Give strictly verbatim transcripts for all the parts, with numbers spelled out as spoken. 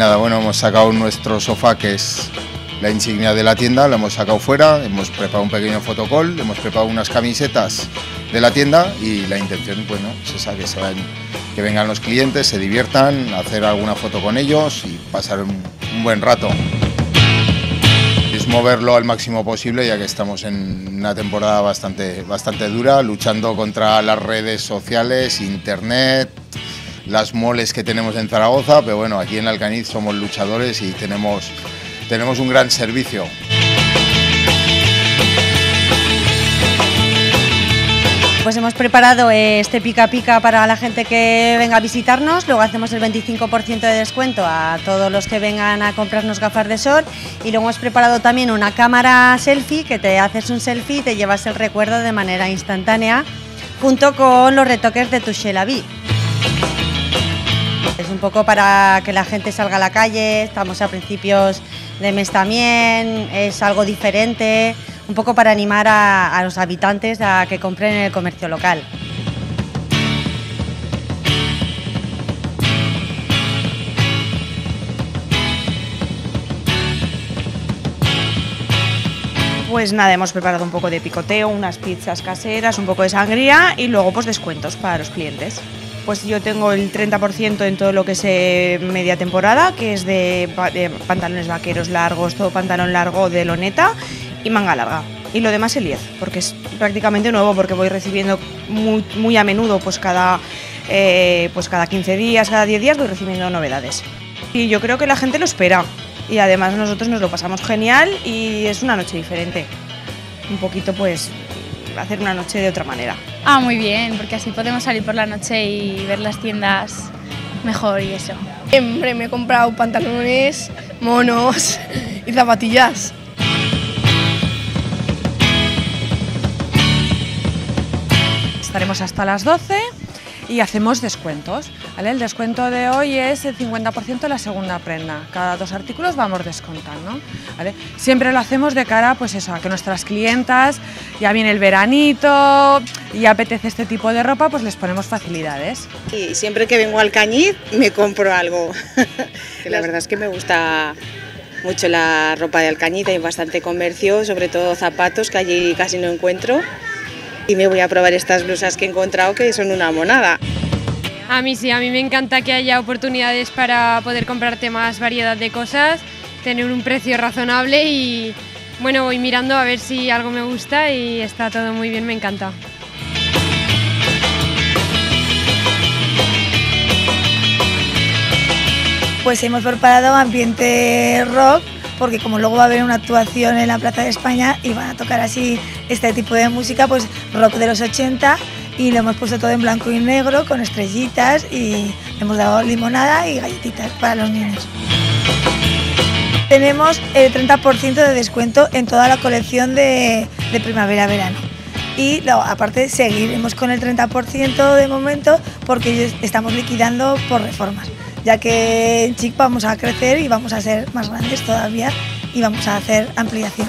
Nada, bueno, hemos sacado nuestro sofá, que es la insignia de la tienda, lo hemos sacado fuera, hemos preparado un pequeño fotocall, hemos preparado unas camisetas de la tienda y la intención, pues, ¿no?, es esa, que, se vayan, que vengan los clientes, se diviertan, hacer alguna foto con ellos y pasar un, un buen rato. Es moverlo al máximo posible, ya que estamos en una temporada bastante, bastante dura, luchando contra las redes sociales, internet, las moles que tenemos en Zaragoza, pero bueno, aquí en Alcañiz somos luchadores y tenemos, tenemos un gran servicio. Pues hemos preparado este pica pica para la gente que venga a visitarnos, luego hacemos el veinticinco por ciento de descuento a todos los que vengan a comprarnos gafas de sol y luego hemos preparado también una cámara selfie, que te haces un selfie y te llevas el recuerdo de manera instantánea junto con los retoques de Touché la Vie. Es un poco para que la gente salga a la calle, estamos a principios de mes también, es algo diferente, un poco para animar a, a los habitantes a que compren en el comercio local. Pues nada, hemos preparado un poco de picoteo, unas pizzas caseras, un poco de sangría y luego pues descuentos para los clientes. Pues yo tengo el treinta por ciento en todo lo que es eh, media temporada, que es de, de pantalones vaqueros largos, todo pantalón largo de loneta y manga larga. Y lo demás el diez, porque es prácticamente nuevo, porque voy recibiendo muy, muy a menudo, pues cada, eh, pues cada quince días, cada diez días voy recibiendo novedades. Y yo creo que la gente lo espera y además nosotros nos lo pasamos genial y es una noche diferente. Un poquito pues hacer una noche de otra manera. Ah, muy bien, porque así podemos salir por la noche y ver las tiendas mejor y eso. Siempre me he comprado pantalones, monos y zapatillas. Estaremos hasta las doce y hacemos descuentos, ¿vale? El descuento de hoy es el cincuenta por ciento de la segunda prenda. Cada dos artículos vamos descontando, ¿vale? Siempre lo hacemos de cara, pues eso, a que nuestras clientas, ya viene el veranito y apetece este tipo de ropa, pues les ponemos facilidades. Y siempre que vengo a Alcañiz me compro algo. La verdad es que me gusta mucho la ropa de Alcañiz, hay bastante comercio, sobre todo zapatos, que allí casi no encuentro. Y me voy a probar estas blusas que he encontrado, que son una monada. A mí sí, a mí me encanta que haya oportunidades para poder comprarte más variedad de cosas, tener un precio razonable y bueno, voy mirando a ver si algo me gusta y está todo muy bien, me encanta. Pues hemos preparado ambiente rock, porque como luego va a haber una actuación en la Plaza de España y van a tocar así este tipo de música, pues rock de los ochenta, y lo hemos puesto todo en blanco y negro con estrellitas y hemos dado limonada y galletitas para los niños. Tenemos el treinta por ciento de descuento en toda la colección de, de primavera-verano y lo, aparte seguiremos con el treinta por ciento de momento porque estamos liquidando por reformas, ya que en Chic vamos a crecer y vamos a ser más grandes todavía y vamos a hacer ampliación.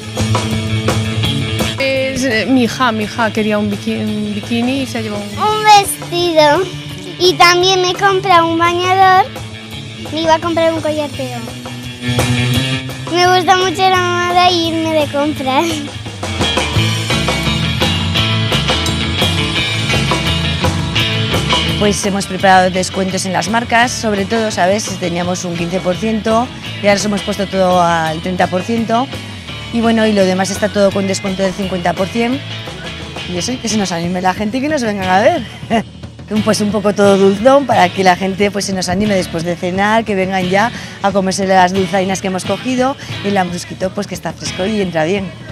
Es, eh, mi hija, mi hija quería un bikini, un bikini y se llevó un... Un vestido y también me compré un bañador, me iba a comprar un collar de oro. Me gusta mucho la moda y irme de compras. Pues hemos preparado descuentos en las marcas, sobre todo, ¿sabes? Teníamos un quince por ciento y ahora nos hemos puesto todo al treinta por ciento y bueno, y lo demás está todo con descuento del cincuenta por ciento y eso, que se nos anime la gente y que nos vengan a ver. Pues un poco todo dulzón para que la gente pues se nos anime después de cenar, que vengan ya a comerse las dulzainas que hemos cogido y el lambrusquito pues que está fresco y entra bien.